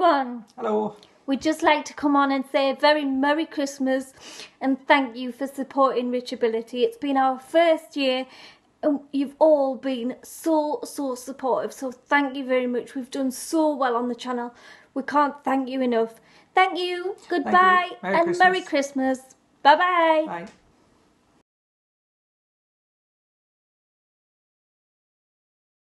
everyone. Hello. We'd just like to come on and say a very Merry Christmas and thank you for supporting Ritch-Ability. It's been our first year and you've all been so supportive. So thank you very much. We've done so well on the channel. We can't thank you enough. Thank you. Goodbye. Thank you. Merry Christmas. Bye-bye. Bye.